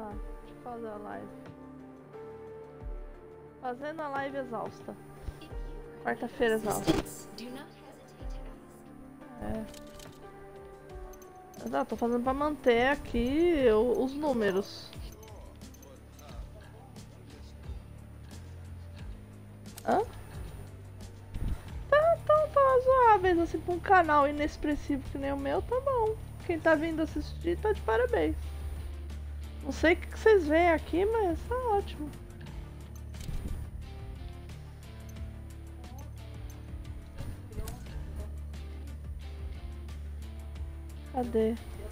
Tá, deixa eu fazer a live. Fazendo a live exausta. Quarta-feira exausta. É. Não, tô fazendo pra manter aqui os números. Hã? Tá razoáveis, assim, pra um canal inexpressivo que nem o meu, tá bom. Quem tá vindo assistir tá de parabéns. Não sei o que vocês veem aqui, mas tá ótimo. Cadê?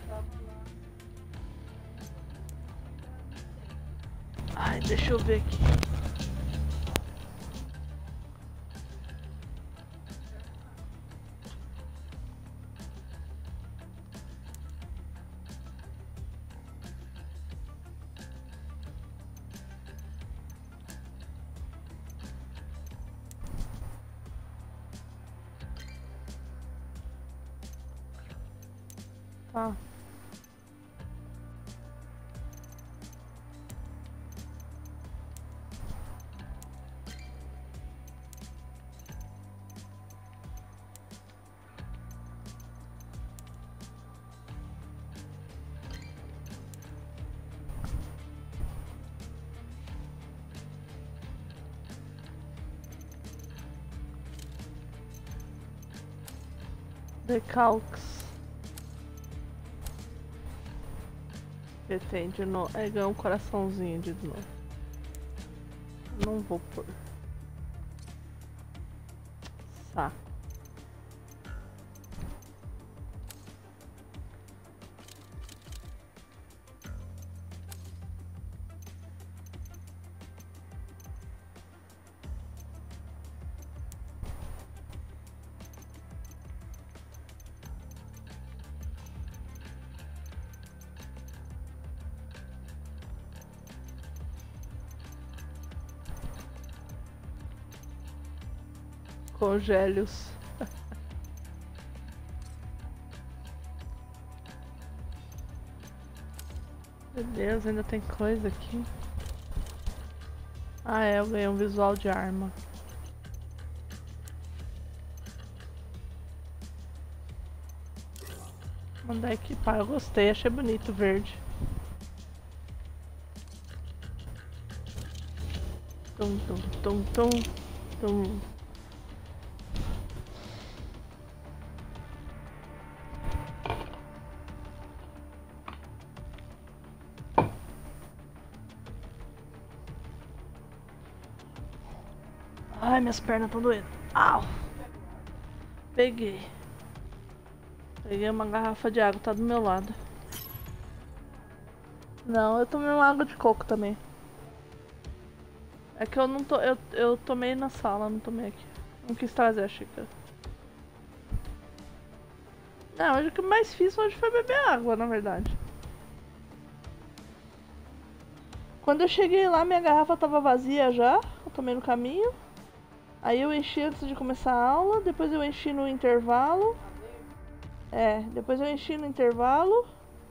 Ai, deixa eu ver aqui. Tá. Decalques. Tem de novo. É, ganhou um coraçãozinho de novo. Não vou pôr. Saco. Congélios. Meu Deus, ainda tem coisa aqui. Ah, é, eu ganhei um visual de arma. Mandar equipar, eu gostei, achei bonito o verde. Tum, tum, tum, tum, tum. Ai, minhas pernas estão doendo. Au! Peguei. Peguei uma garrafa de água, tá do meu lado. Não, eu tomei uma água de coco também. É que eu não tô. Eu tomei na sala, não tomei aqui. Não quis trazer a xícara. Não, hoje o que eu mais fiz hoje foi beber água, na verdade. Quando eu cheguei lá, minha garrafa tava vazia já. Eu tomei no caminho. Aí eu enchi antes de começar a aula. Depois eu enchi no intervalo. É, depois eu enchi no intervalo.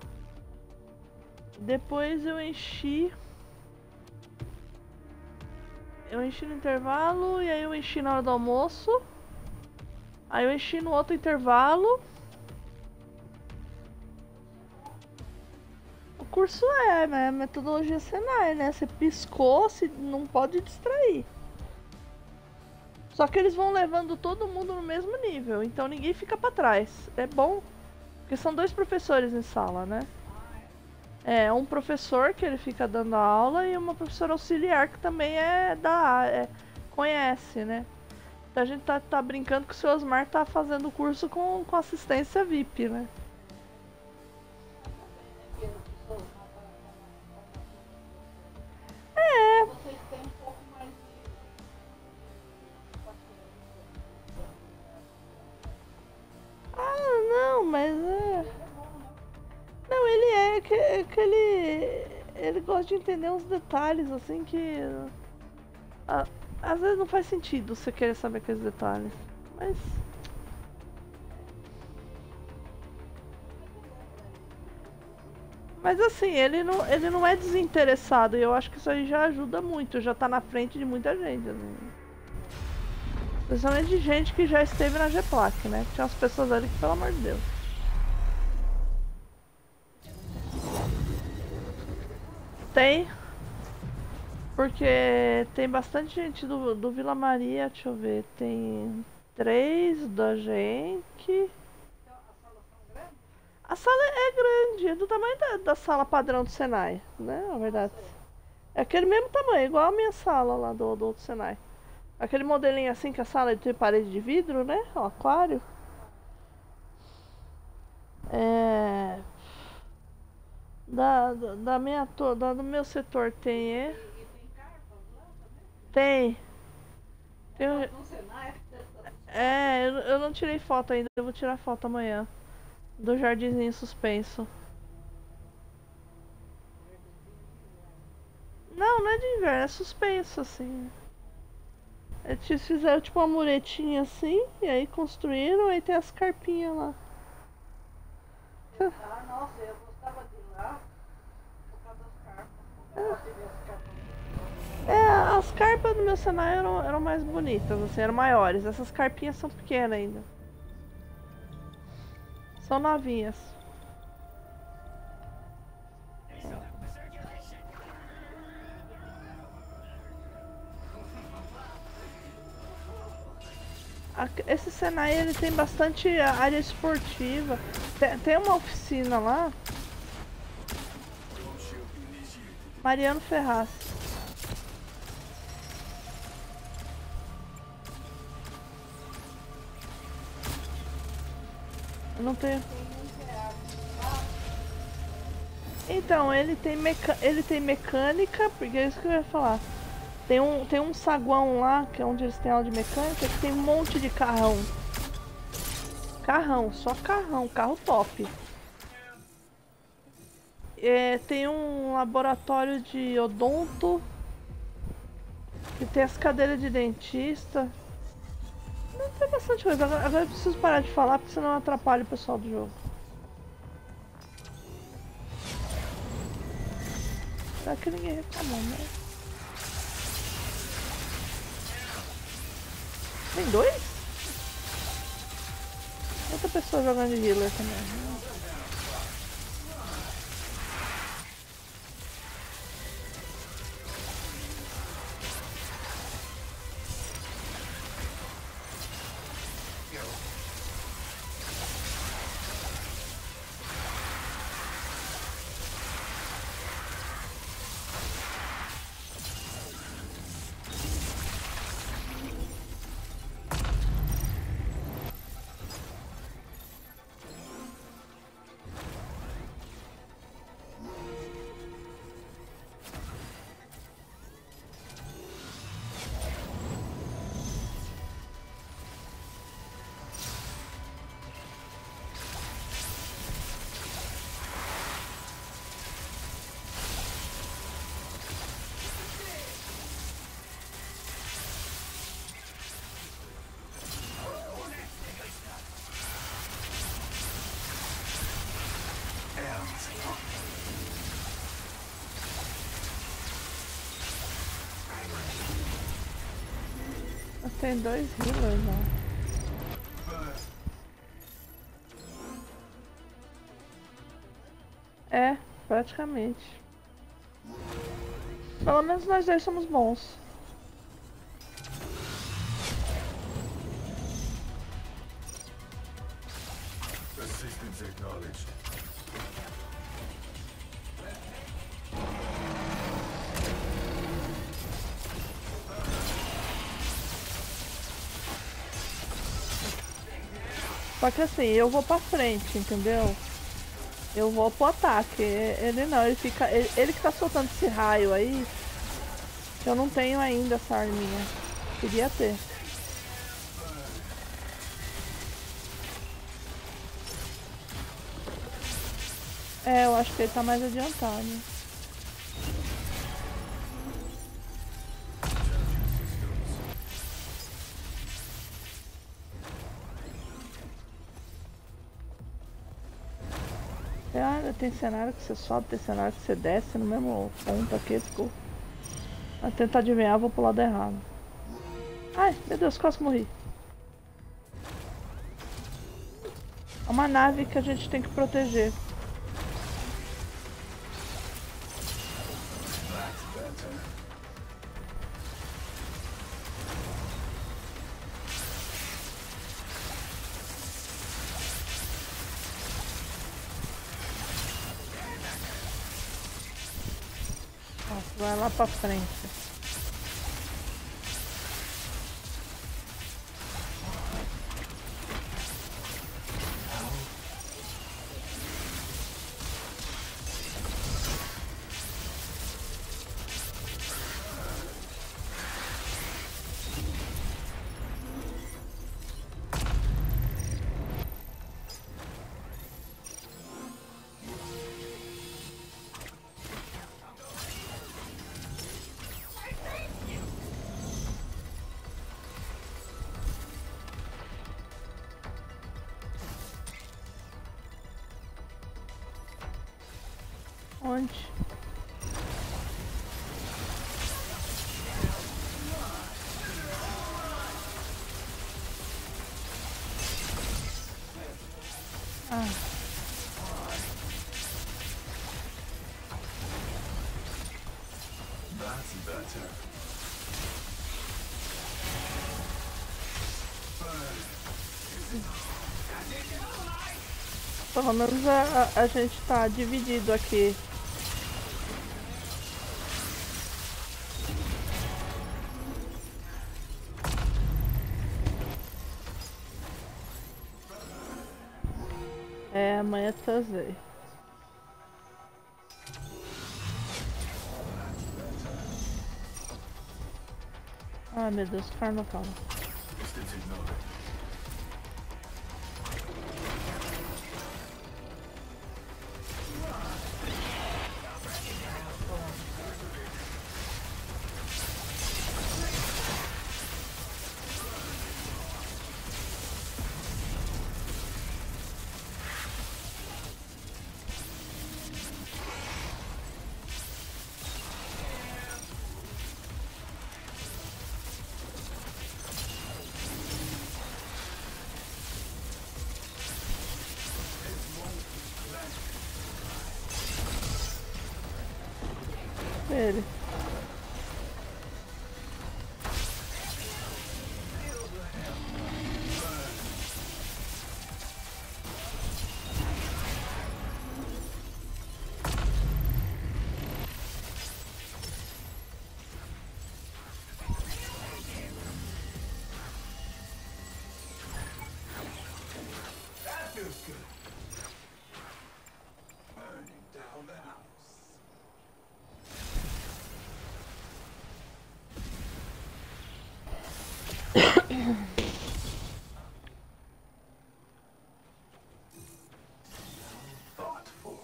Depois eu enchi. Eu enchi no intervalo e aí eu enchi na hora do almoço. Aí eu enchi no outro intervalo. O curso é metodologia Senai, né? Você piscou, se não pode distrair. Só que eles vão levando todo mundo no mesmo nível, então ninguém fica pra trás. É bom, porque são dois professores em sala, né? É, um professor que ele fica dando a aula e uma professora auxiliar que também é conhece, né? Então a gente tá brincando que o seu Osmar tá fazendo o curso com assistência VIP, né? É. Vocês têm um pouco mais de. Ah, não, mas é. Não, ele que ele gosta de entender uns detalhes assim que às vezes não faz sentido você querer saber aqueles detalhes. Mas Mas assim, ele não é desinteressado e eu acho que isso aí já ajuda muito, já tá na frente de muita gente, assim. Principalmente de gente que já esteve na GPLAC, né? Tinha umas pessoas ali que, pelo amor de Deus. Tem. Porque tem bastante gente do Vila Maria, deixa eu ver. Tem 3 da gente. A sala é grande, é do tamanho da sala padrão do Senai, né? Na verdade. É aquele mesmo tamanho, igual a minha sala lá do outro Senai. Aquele modelinho assim que a sala tem parede de vidro, né? O aquário. É. Do meu setor tem. Tem. Tem. Eu não tirei foto ainda, eu vou tirar foto amanhã. Do jardinzinho suspenso. Não, não é de inverno, é suspenso assim. Eles fizeram tipo uma muretinha assim, e aí construíram, aí tem as carpinhas lá. Ah, nossa, eu gostava de ir lá por causa das carpas. Eu gosto de ver as carpas. As carpas do meu Senai eram mais bonitas, assim, eram maiores. Essas carpinhas são pequenas ainda. São novinhas. Esse Senai ele tem bastante área esportiva. Tem uma oficina lá. Mariano Ferraz. Eu não tenho. Então, ele tem mecânica, porque é isso que eu ia falar. Tem um saguão lá, que é onde eles têm aula de mecânica, que tem um monte de carrão. Carrão, só carrão, carro top. Tem um laboratório de odonto, que tem as cadeiras de dentista. Não, tem bastante coisa. Agora eu preciso parar de falar, porque senão atrapalha o pessoal do jogo. Será que ninguém reclamou, né? Tem 2? Outra pessoa jogando de healer também. Tem 2 healers, ó. É, praticamente. Pelo menos nós 2 somos bons. Assistance acknowledged. Só que assim, eu vou pra frente, entendeu? Eu vou pro ataque. Ele não, ele que tá soltando esse raio aí. Eu não tenho ainda essa arminha. Queria ter. Eu acho que ele tá mais adiantado. Olha, tem cenário que você sobe, tem cenário que você desce no mesmo ponto aqui, ficou. Vai tentar adivinhar, vou pro lado errado. Ai, meu Deus, quase morri. É uma nave que a gente tem que proteger. Nossa, vai lá pra frente. Onde? Ah. That's better. Pelo menos a gente tá dividido aqui. É, amanhã trazer. Ah, meu Deus, carnaval. Distance ignored. Ele. That feels good. Burning down the house. Thoughtful.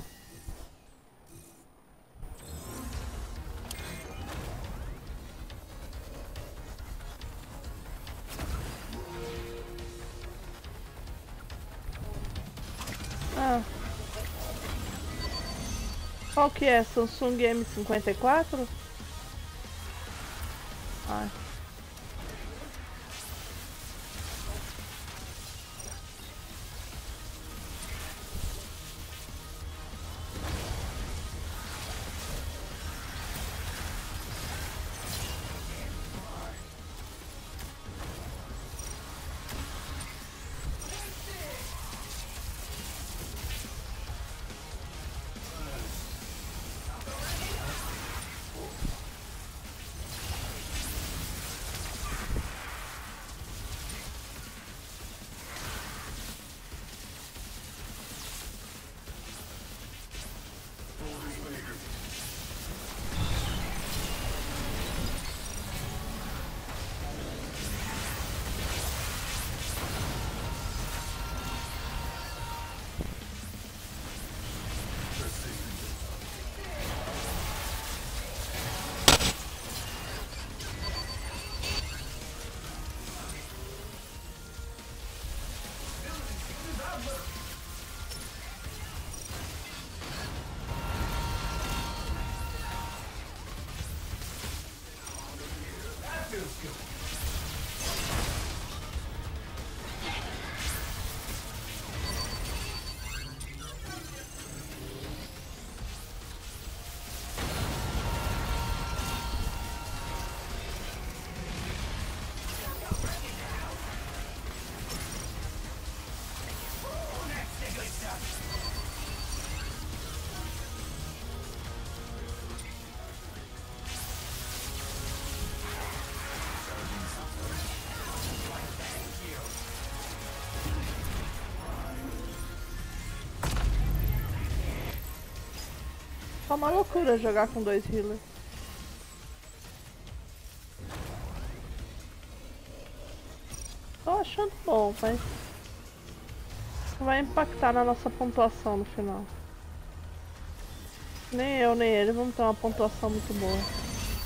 Ah. Qual que é? Samsung M54? Ah. skill. É uma loucura jogar com 2 healers. Tô achando bom, mas vai impactar na nossa pontuação no final. Nem eu nem ele vamos ter uma pontuação muito boa.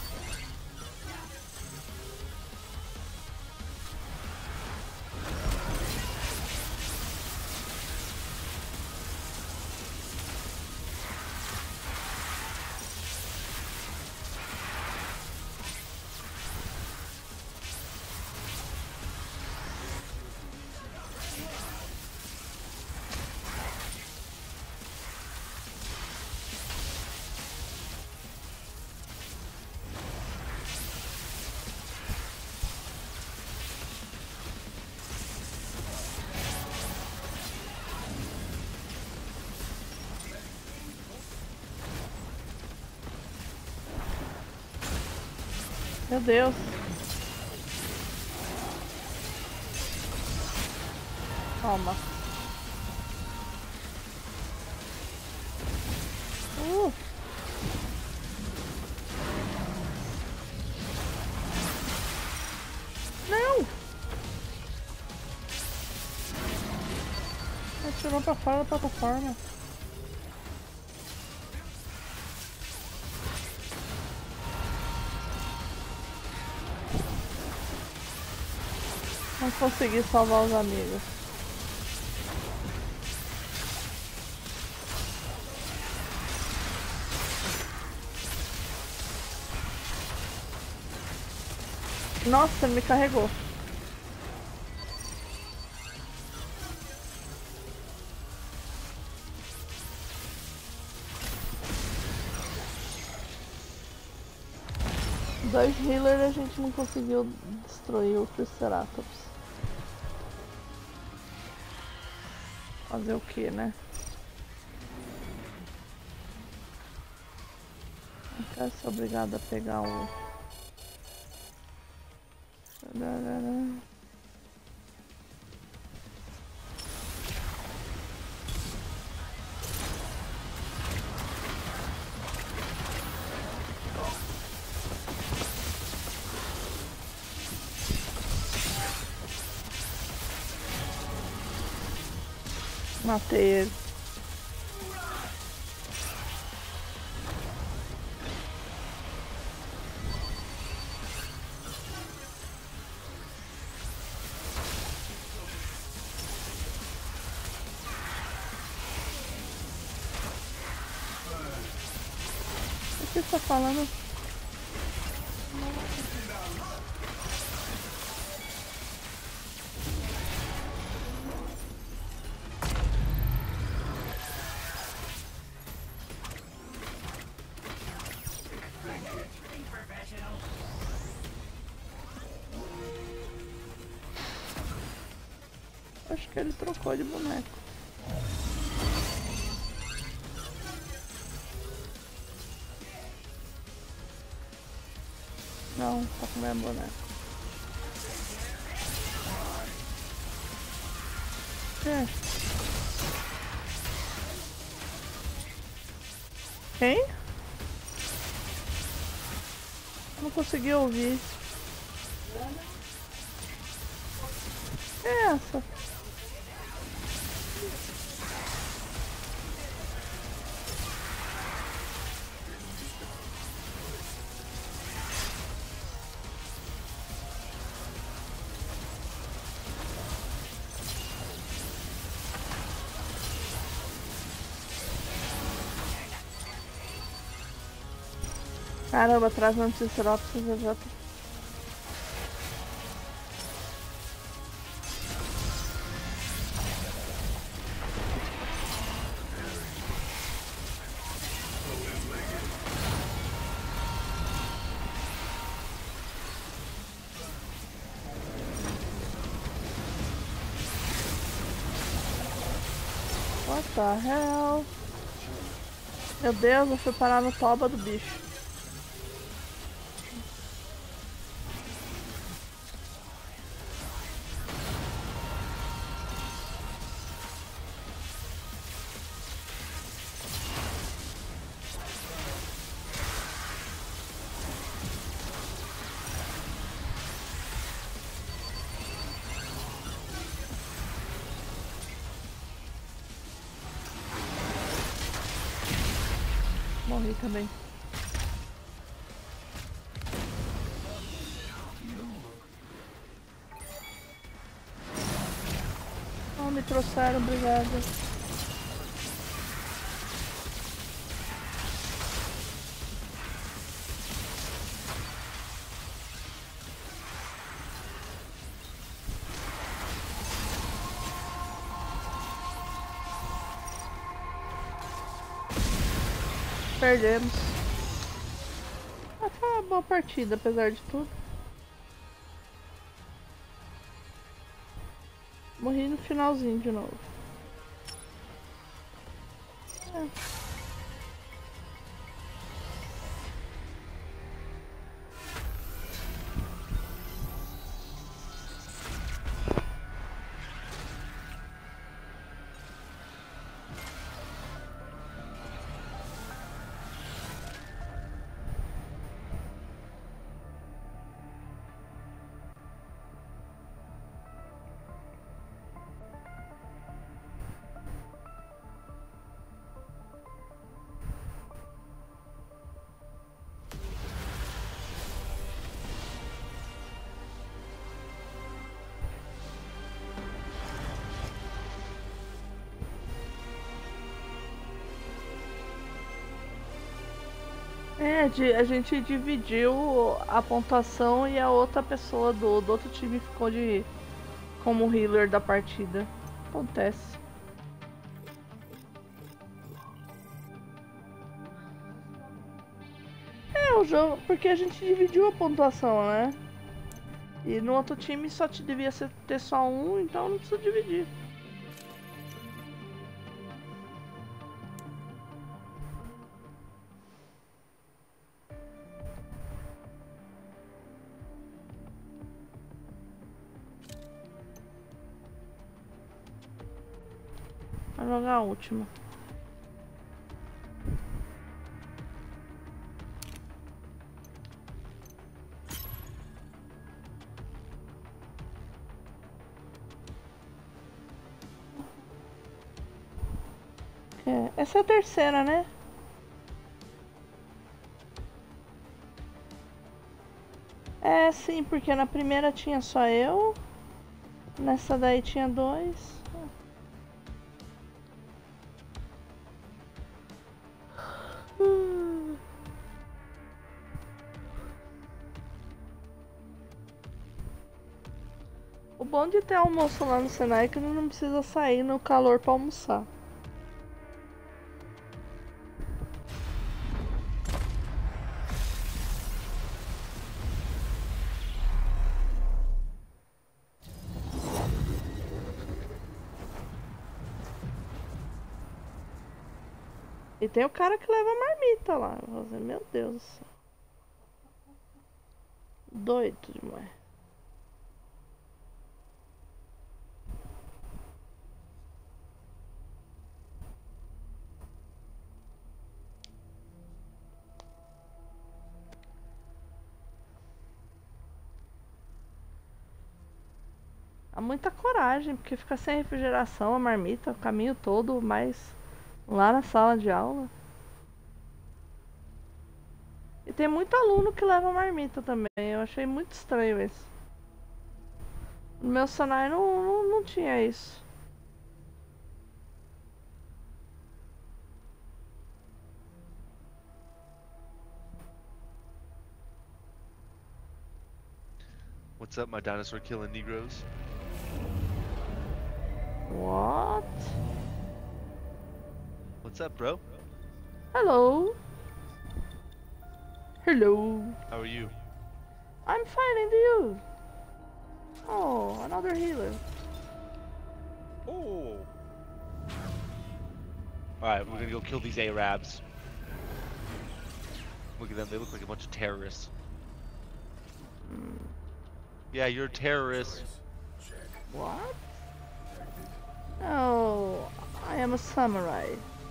Meu Deus. Toma. Não! Atirou pra fora da plataforma. Não consegui salvar os amigos. Nossa, ele me carregou. Dois healers a gente não conseguiu destruir o Triceratops. Fazer o que, né? Não quero ser obrigado a pegar um. Matei ele. O que você tá falando? Acho que ele trocou de boneco. Não, tá com o mesmo boneco. É. Quem? Não consegui ouvir. É essa. Caramba, atrás não Triceratops já tá. What the hell? Meu Deus, eu fui parar no toba do bicho. Morri também. Oh, me trouxeram, obrigada. Perdemos. Mas foi uma boa partida, apesar de tudo. Morri no finalzinho de novo. É. A gente dividiu a pontuação e a outra pessoa do outro time ficou como healer da partida. Acontece. O jogo, porque a gente dividiu a pontuação, né? E no outro time só devia ter só um, então não precisa dividir. Vai jogar a última. Essa é a terceira, né? É, sim, porque na primeira tinha só eu. Nessa daí tinha dois. O bom de ter almoço lá no Senai é que não precisa sair no calor pra almoçar. E tem o cara que leva marmita lá. Meu Deus do céu. Doido demais. Há muita coragem, porque fica sem refrigeração a marmita o caminho todo, mas lá na sala de aula. E tem muito aluno que leva marmita também. Eu achei muito estranho isso. No meu Senai não tinha isso. What's up, my dinosaur killing Negroes? What? What's up, bro? Hello. Hello. How are you? I'm fine, and you? Oh, another healer. Oh! Alright, we're gonna go kill these Arabs. Look at them, they look like a bunch of terrorists. Yeah, you're a terrorist. Check. What? Oh, I am a samurai.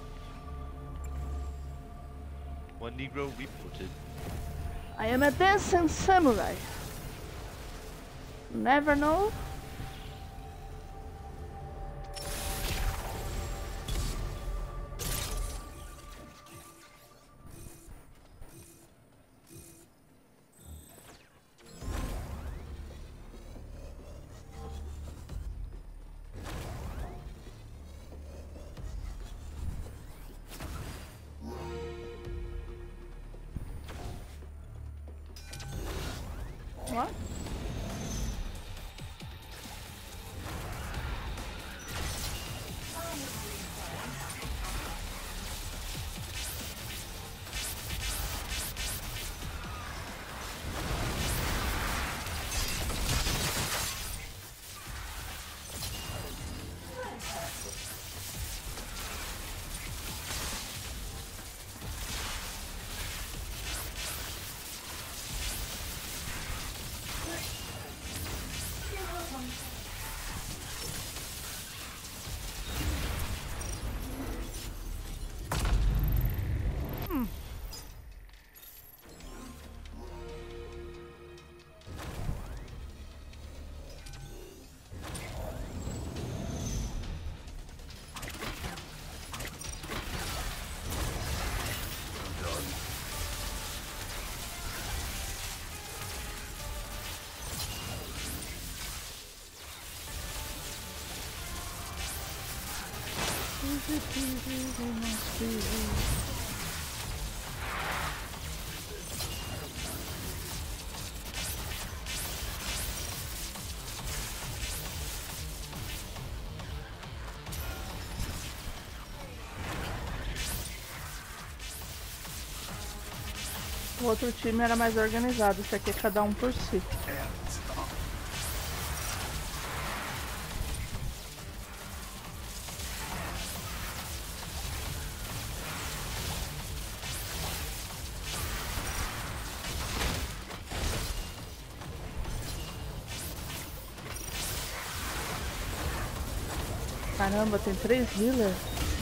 One Negro reported. I am a dancing samurai. Never know? What? O outro time era mais organizado, esse aqui é cada um por si. Caramba, tem 3 healers.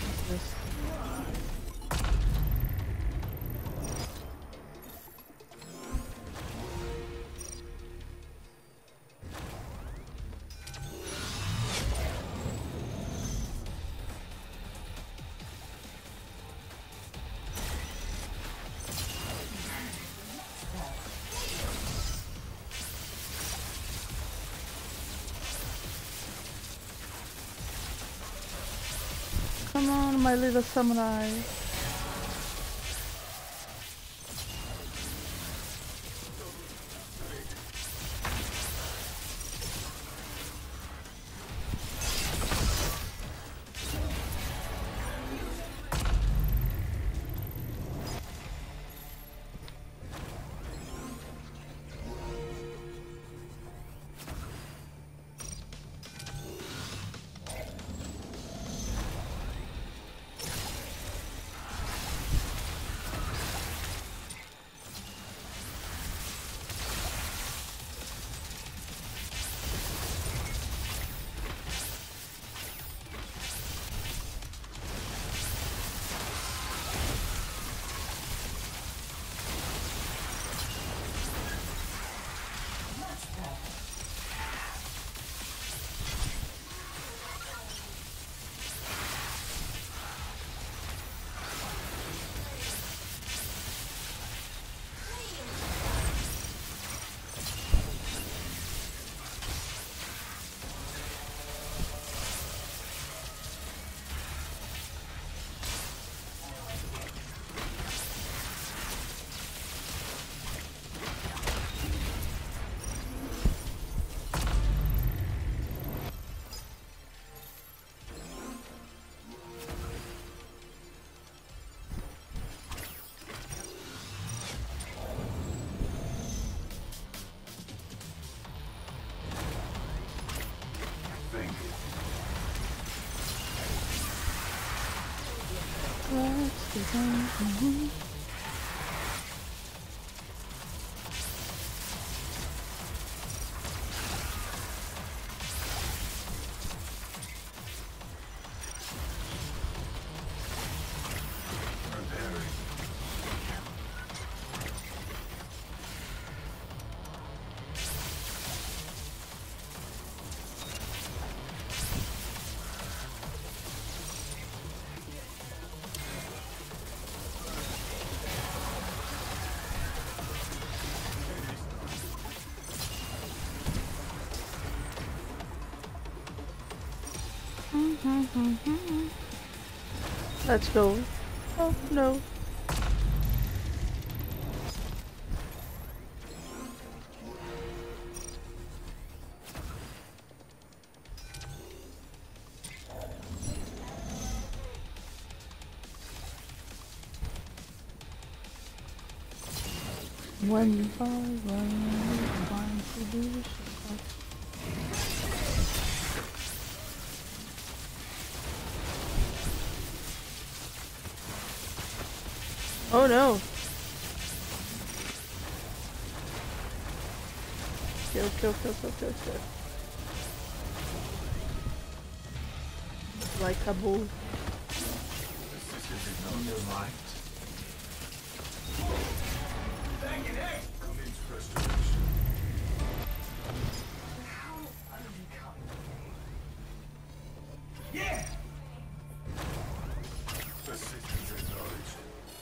Come on, my little samurai. Preparing. Let's go. Oh no. One by one to do Oh no. Kill, kill, kill, kill, kill, kill. Like a bull. Commence restoration. Yeah! Assistance acknowledged.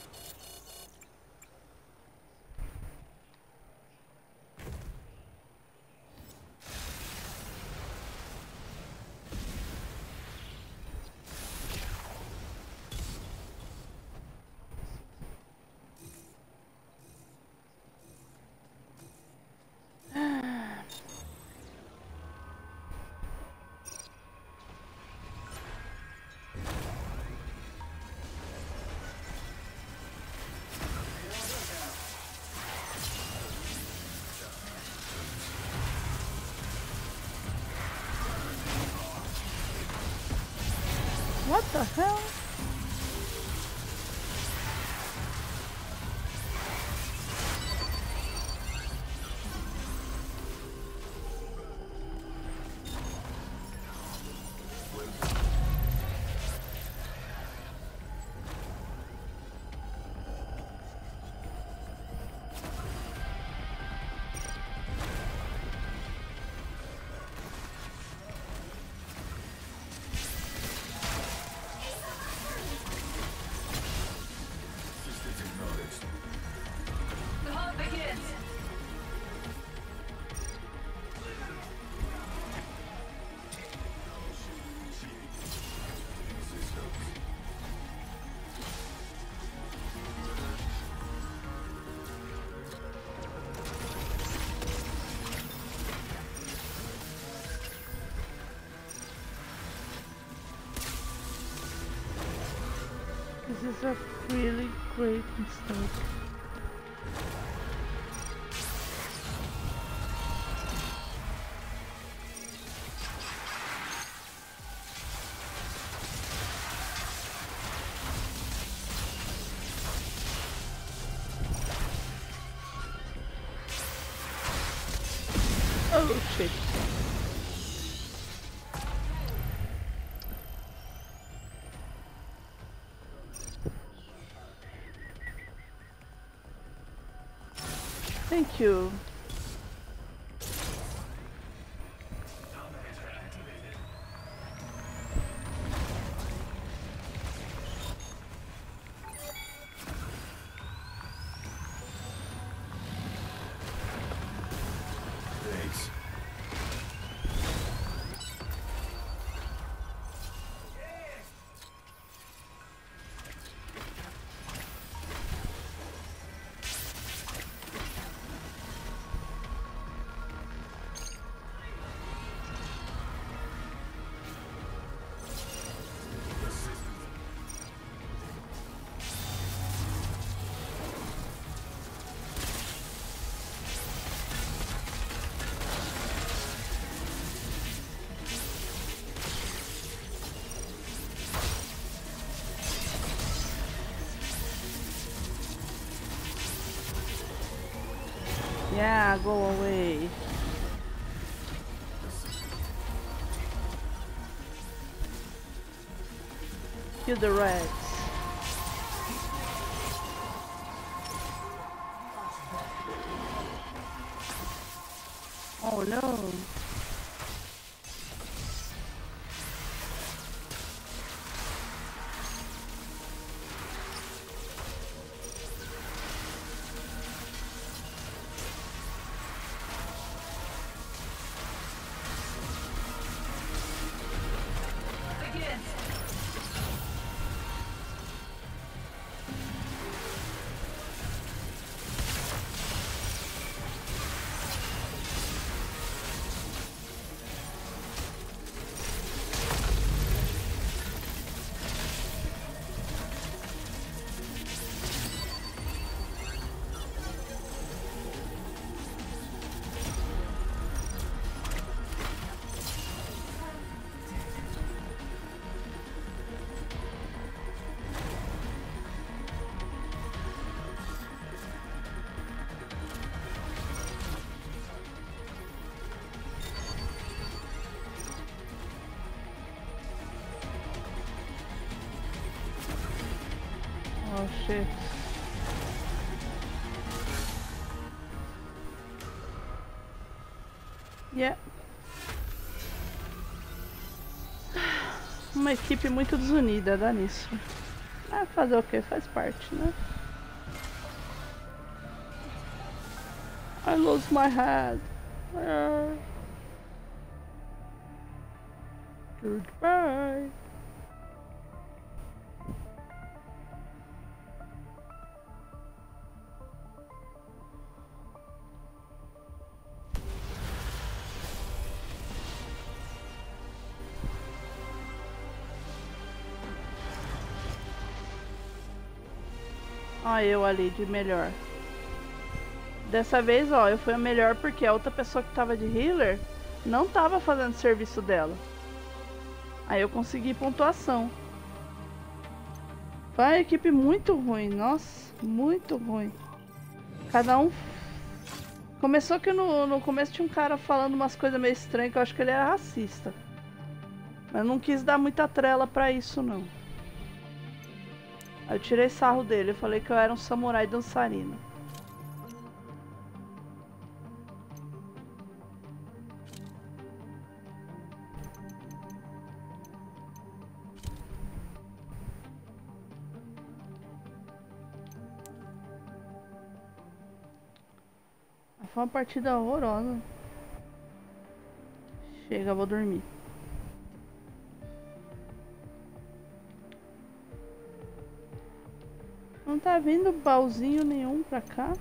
What the hell? Assistance acknowledged. The hunt begins. Systems. This is a really great mistake. Oh shit. Thank you. Thanks. Yeah, go away. Kill the rats. Oh no. Begins. Oh shit. Yeah. Uma equipe muito desunida, dá nisso. Ah, fazer o que? Faz parte, né? I lost my head. Ah. Goodbye. Ó, eu ali de melhor. Dessa vez, ó, eu fui a melhor porque a outra pessoa que tava de healer não tava fazendo serviço dela. Aí eu consegui pontuação. Foi uma equipe muito ruim, nossa, muito ruim. Cada um... Começou que no começo tinha um cara falando umas coisas meio estranhas, que eu acho que ele era racista. Mas não quis dar muita trela pra isso, não. Aí eu tirei sarro dele, eu falei que eu era um samurai dançarino. Foi uma partida horrorosa. Chega, vou dormir. Não tá vindo baúzinho nenhum pra cá.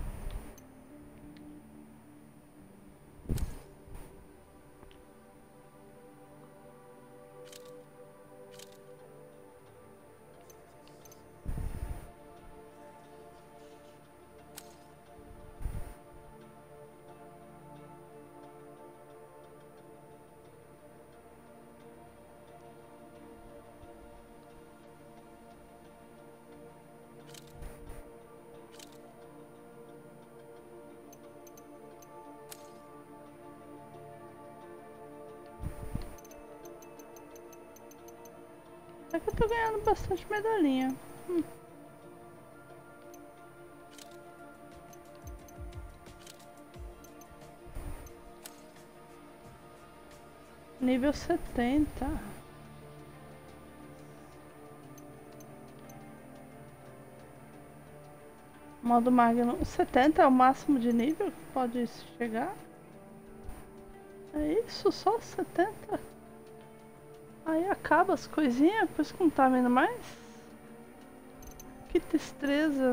É que eu tô ganhando bastante medalhinha. Nível 70. Modo Magnum 70 é o máximo de nível que pode chegar. É isso, só 70. Aí acaba as coisinhas, depois que não tá vendo mais. Que tristeza.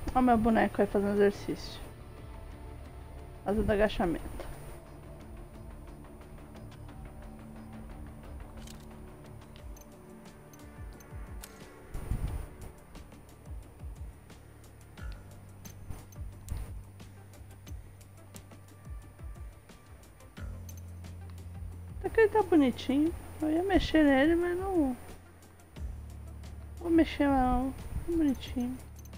Olha meu boneco aí fazendo exercício. Fazendo agachamento. Até que ele tá bonitinho. Eu ia mexer nele, mas não vou mexer não. Tá bonitinho.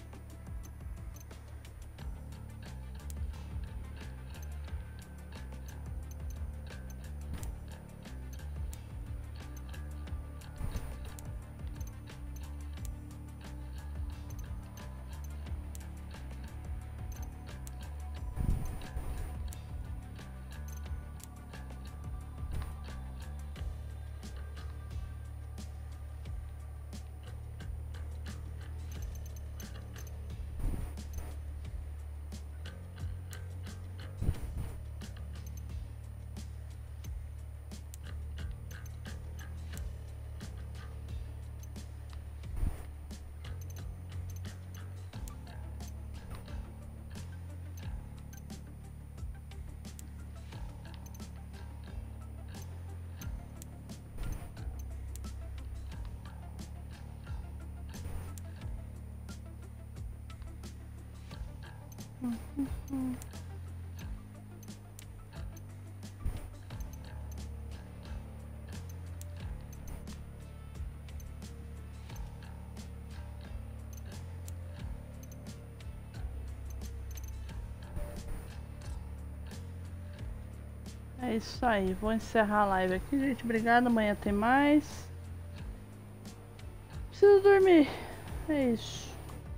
É isso aí, vou encerrar a live aqui, gente. Obrigada, amanhã tem mais. Preciso dormir. É isso.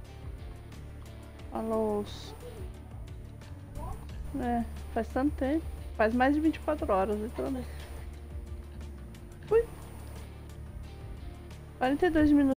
Falou. É, faz tanto tempo. Faz mais de 24 horas, literalmente. Ui. 42 minutos.